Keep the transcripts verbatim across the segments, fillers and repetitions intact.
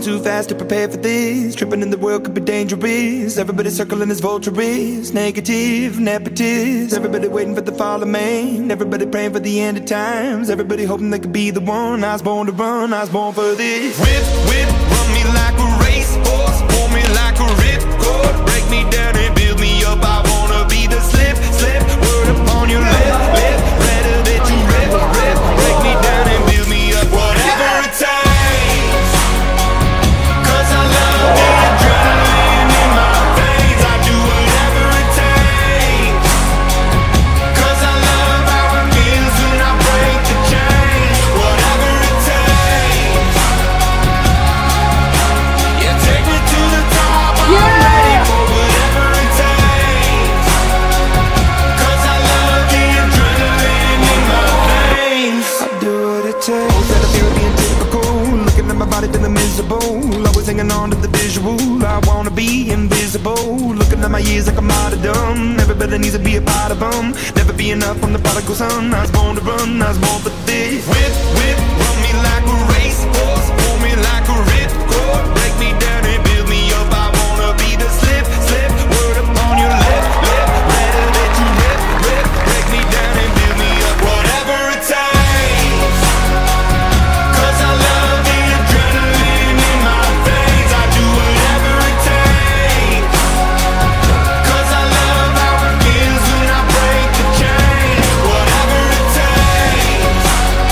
going too fast to prepare for this. Tripping in the world could be dangerous. Everybody circling as vultures, negative, nepotist. Everybody waiting for the fall of man. Everybody praying for the end of times. Everybody hoping they could be the one. I was born to run, I was born for this. Whip, whip, run me like a racehorse, pull me like a ripcord, break me down and build me up. I wanna be the slip, slip, word upon your lip, lip, better that you rip, rip, break me down and build me up. Whatever it takes, 'cause I love the adrenaline in my veins. I do whatever it takes, 'cause I love how it feels when I break the chains. Whatever it takes, yeah, take me to the top. I'm yeah. ready for whatever it takes, 'cause I love the adrenaline in my veins. I do what it takes. That I feel being typical, looking at my body feeling miserable, always hanging on to the visual. I wanna be invisible, looking at my years like I'm out of dumb. Everybody needs to be a part of them. Never be enough from the prodigal son. I was born to run, I was born for this. Whip, whip, run me like a racehorse, pull me like a ripcord, break me down and build me up. I wanna be the slip, slip, word upon your lip, lip, better that you rip, rip, break me down and build me up. Whatever it takes, 'cause I love the adrenaline in my veins. I do whatever it takes, 'cause I love how it feels when I break the chain. Whatever it takes,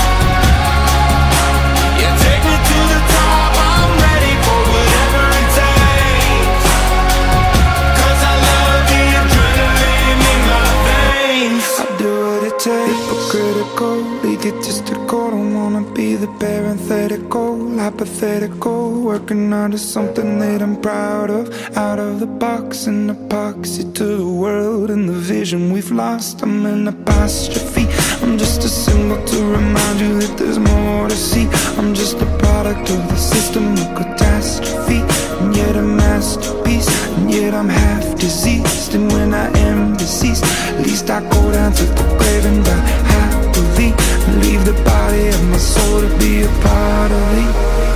yeah, take me to the top. I'm ready for whatever it takes, 'cause I love the adrenaline in my veins. I do what it takes, but critical, egotistical. Don't wanna be the parenthetical, hypothetical, working out of something that I'm proud of. Out of the box, an epoxy to the world and the vision we've lost. I'm an apostrophe, I'm just a symbol to remind you that there's more to see. I'm just a product of the system of catastrophe, and yet a masterpiece, and yet I'm half diseased. And when I am deceased, at least I go down to the grave and die happily, and leave the body of my soul to be a part of me.